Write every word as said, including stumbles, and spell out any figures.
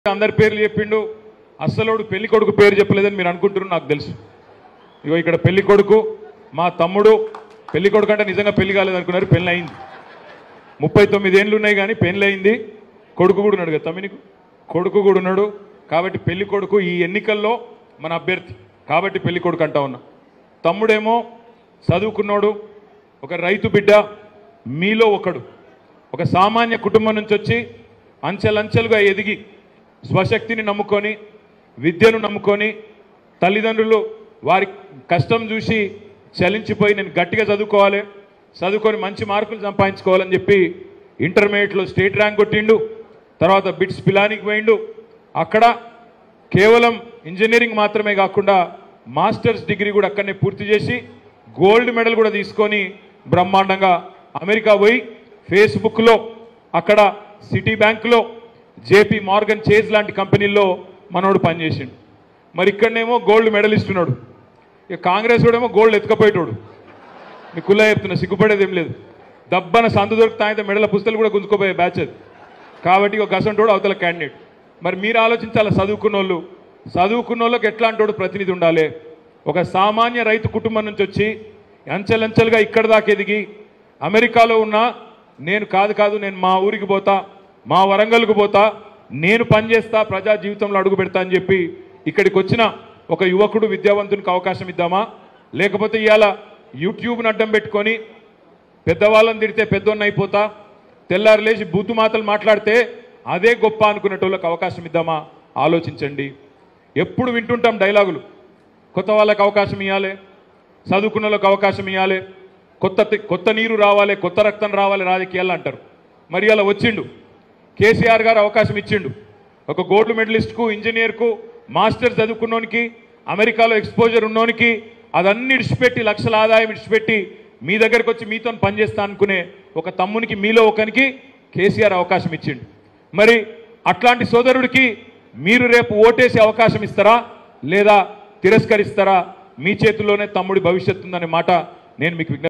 అందరి పేర్లు చెప్పిండు. అస్సలోడు పెళ్లి కొడుకు పేరు చెప్పలేదని మీరు అనుకుంటున్నారు, నాకు తెలుసు. ఇగో ఇక్కడ పెళ్లి కొడుకు మా తమ్ముడు. పెళ్లి కొడుకు అంటే నిజంగా పెళ్లి కాలేదు అనుకున్నారు, పెళ్లి అయింది. ముప్పై తొమ్మిది ఏళ్ళు ఉన్నాయి కానీ పెళ్లి అయింది. కొడుకు కూడా ఉన్నాడు కదా తమ్మినికి, కొడుకు కూడా ఉన్నాడు. కాబట్టి పెళ్లి కొడుకు ఈ ఎన్నికల్లో మన అభ్యర్థి, కాబట్టి పెళ్లి కొడుకు అంటా ఉన్నా. తమ్ముడేమో చదువుకున్నాడు, ఒక రైతు బిడ్డ. మీలో ఒకడు ఒక సామాన్య కుటుంబం నుంచి వచ్చి అంచెలంచెలుగా ఎదిగి స్వశక్తిని నమ్ముకొని, విద్యను నమ్ముకొని, తల్లిదండ్రులు వారి కష్టం చూసి చలించిపోయి నేను గట్టిగా చదువుకోవాలి, చదువుకొని మంచి మార్కులు సంపాదించుకోవాలని చెప్పి ఇంటర్మీడియట్లో స్టేట్ ర్యాంక్ కొట్టిండు. తర్వాత బిట్స్ పిలానికి పోయిండు. అక్కడ కేవలం ఇంజనీరింగ్ మాత్రమే కాకుండా మాస్టర్స్ డిగ్రీ కూడా అక్కడనే పూర్తి చేసి గోల్డ్ మెడల్ కూడా తీసుకొని బ్రహ్మాండంగా అమెరికా పోయి ఫేస్బుక్లో, అక్కడ సిటీ బ్యాంకులో, జేపీ మార్గన్ చేజ్ లాంటి కంపెనీల్లో మనోడు పనిచేసిండు. మరి ఇక్కడనేమో గోల్డ్ మెడలిస్ట్ ఉన్నాడు. ఇక కాంగ్రెస్ వాడేమో గోల్డ్ ఎత్తుకపోయేటోడు. మీ కుల్లా చెప్తున్నా, సిగ్గుపడేది ఏం లేదు. దబ్బన సందు దొరికితే ఆయన మెడల పుస్తకాలు కూడా గుంజుకోపోయే బ్యాచ్ అది. కాబట్టి ఒక గసంటోడు అవతల క్యాండిడేట్. మరి మీరు ఆలోచించాలి, చదువుకున్న వాళ్ళు చదువుకున్న వాళ్ళకి ఎట్లాంటోడు ప్రతినిధి ఉండాలి. ఒక సామాన్య రైతు కుటుంబం నుంచి వచ్చి అంచెలంచెలుగా ఇక్కడ దాకా ఎదిగి అమెరికాలో ఉన్నా నేను కాదు కాదు నేను మా ఊరికి పోతా, మా వరంగల్కు పోతా, నేను పనిచేస్తా, ప్రజా జీవితంలో అడుగు పెడతా అని చెప్పి ఇక్కడికి వచ్చిన ఒక యువకుడు విద్యావంతునికి అవకాశం ఇద్దామా? లేకపోతే ఇవాళ యూట్యూబ్ని అడ్డం పెట్టుకొని పెద్దవాళ్ళని తిడితే పెద్దోన్న అయిపోతా, తెల్లారు లేచి బూతు మాటలు మాట్లాడితే అదే గొప్ప అనుకునేటోళ్ళకి అవకాశం ఇద్దామా? ఆలోచించండి. ఎప్పుడు వింటుంటాం డైలాగులు, కొత్త వాళ్ళకి అవకాశం ఇవ్వాలి, చదువుకున్న వాళ్ళకి అవకాశం ఇవ్వాలి, కొత్త కొత్త నీరు రావాలి, కొత్త రక్తం రావాలి రాజకీయాలు అంటారు. మరి అలా వచ్చిండు కేసీఆర్ గారు, అవకాశం ఇచ్చిండు. ఒక గోల్డ్ మెడలిస్ట్కు, ఇంజనీర్కు, మాస్టర్ చదువుకున్నోనికి, అమెరికాలో ఎక్స్పోజర్ ఉన్నోనికి అదన్నీ ఇడిచిపెట్టి, లక్షల ఆదాయం ఇడిచిపెట్టి మీ దగ్గరకు వచ్చి మీతో పనిచేస్తా అనుకునే ఒక తమ్మునికి, మీలో ఒకరికి కేసీఆర్ అవకాశం ఇచ్చిండు. మరి అట్లాంటి సోదరుడికి మీరు రేపు ఓటేసే అవకాశం ఇస్తారా లేదా తిరస్కరిస్తారా? మీ చేతుల్లోనే తమ్ముడి భవిష్యత్తు ఉందనే మాట నేను మీకు